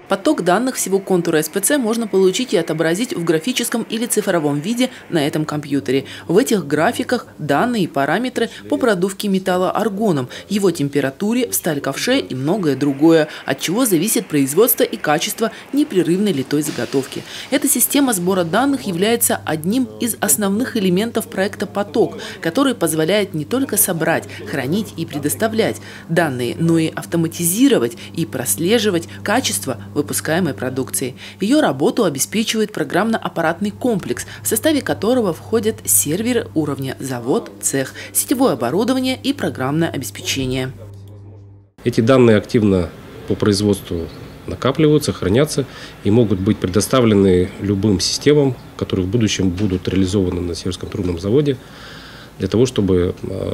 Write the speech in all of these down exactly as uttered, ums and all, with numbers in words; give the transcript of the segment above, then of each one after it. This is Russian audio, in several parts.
Поток данных всего контура эс пэ цэ можно получить и отобразить в графическом или цифровом виде на этом компьютере. В этих графиках данные и параметры по продувке металла аргоном, его температуре, сталь ковше и многое другое, от чего зависит производство и качество непрерывной литой заготовки. Эта система сбора данных является одним из основных элементов проекта «Поток», который позволяет не только собрать, хранить и предоставлять данные, но и автоматизировать и прослеживать качество выпускаемой продукции. Ее работу обеспечивает программно-аппаратный комплекс, в составе которого входят серверы уровня завод, цех, сетевое оборудование и программное обеспечение. Эти данные активно по производству накапливаются, хранятся и могут быть предоставлены любым системам, которые в будущем будут реализованы на Северском трубном заводе, для того, чтобы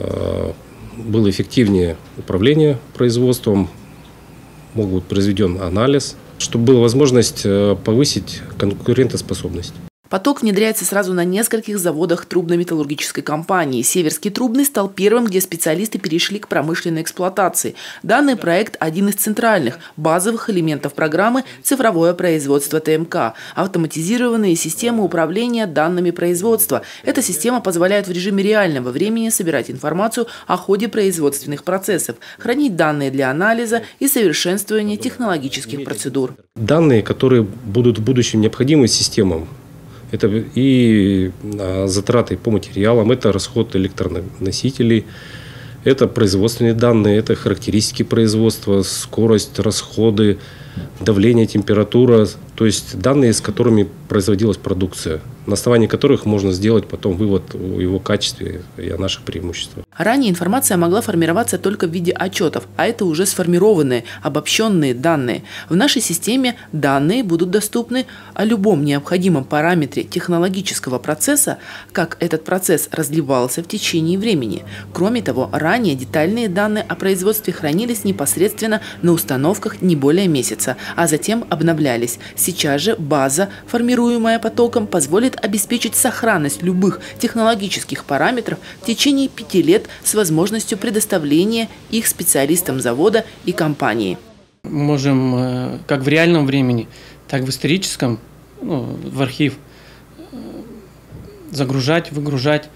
было эффективнее управление производством, мог быть произведен анализ, чтобы была возможность повысить конкурентоспособность. Поток внедряется сразу на нескольких заводах трубно-металлургической компании. Северский трубный стал первым, где специалисты перешли к промышленной эксплуатации. Данный проект – один из центральных, базовых элементов программы «Цифровое производство тэ эм ка» – автоматизированные системы управления данными производства. Эта система позволяет в режиме реального времени собирать информацию о ходе производственных процессов, хранить данные для анализа и совершенствования технологических процедур. Данные, которые будут в будущем необходимы системам, это и затраты по материалам, это расход электроносителей, это производственные данные, это характеристики производства, скорость, расходы, давление, температура. То есть данные, с которыми производилась продукция, на основании которых можно сделать потом вывод о его качестве и о наших преимуществах. Ранее информация могла формироваться только в виде отчетов, а это уже сформированные, обобщенные данные. В нашей системе данные будут доступны о любом необходимом параметре технологического процесса, как этот процесс разливался в течение времени. Кроме того, ранее детальные данные о производстве хранились непосредственно на установках не более месяца, а затем обновлялись. Сейчас же база, формируемая потоком, позволит обеспечить сохранность любых технологических параметров в течение пяти лет с возможностью предоставления их специалистам завода и компании. Мы можем как в реальном времени, так и в историческом, ну, в архив загружать, выгружать,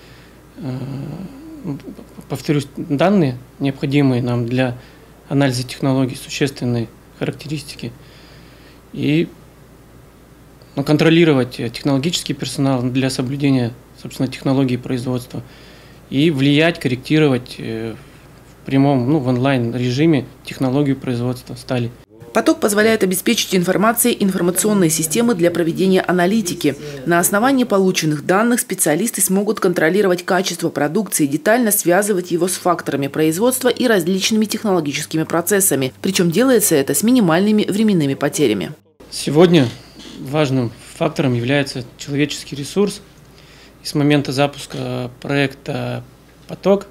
повторюсь, данные, необходимые нам для анализа технологий, существенные характеристики, и ну, контролировать технологический персонал для соблюдения, собственно, технологии производства и влиять, корректировать в прямом, ну, в онлайн-режиме технологию производства стали. Поток позволяет обеспечить информацией информационные системы для проведения аналитики. На основании полученных данных специалисты смогут контролировать качество продукции, детально связывать его с факторами производства и различными технологическими процессами. Причем делается это с минимальными временными потерями. Сегодня важным фактором является человеческий ресурс. И с момента запуска проекта «Поток»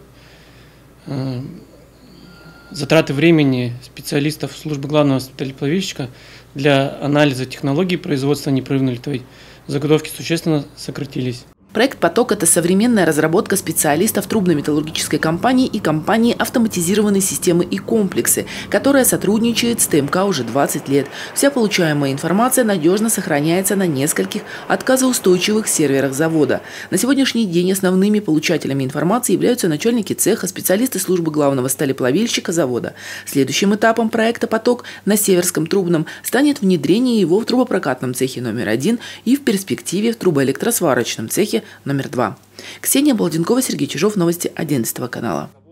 затраты времени специалистов службы главного сталеплавильщика для анализа технологий производства непрерывной литовой заготовки существенно сократились. Проект «Поток» – это современная разработка специалистов трубно-металлургической компании и компании «Автоматизированные системы и комплексы», которая сотрудничает с тэ эм ка уже двадцать лет. Вся получаемая информация надежно сохраняется на нескольких отказоустойчивых серверах завода. На сегодняшний день основными получателями информации являются начальники цеха, специалисты службы главного сталеплавильщика завода. Следующим этапом проекта «Поток» на Северском трубном станет внедрение его в трубопрокатном цехе номер один и в перспективе в трубоэлектросварочном цехе номер два. Ксения Балденкова, Сергей Чижов, новости одиннадцатого канала.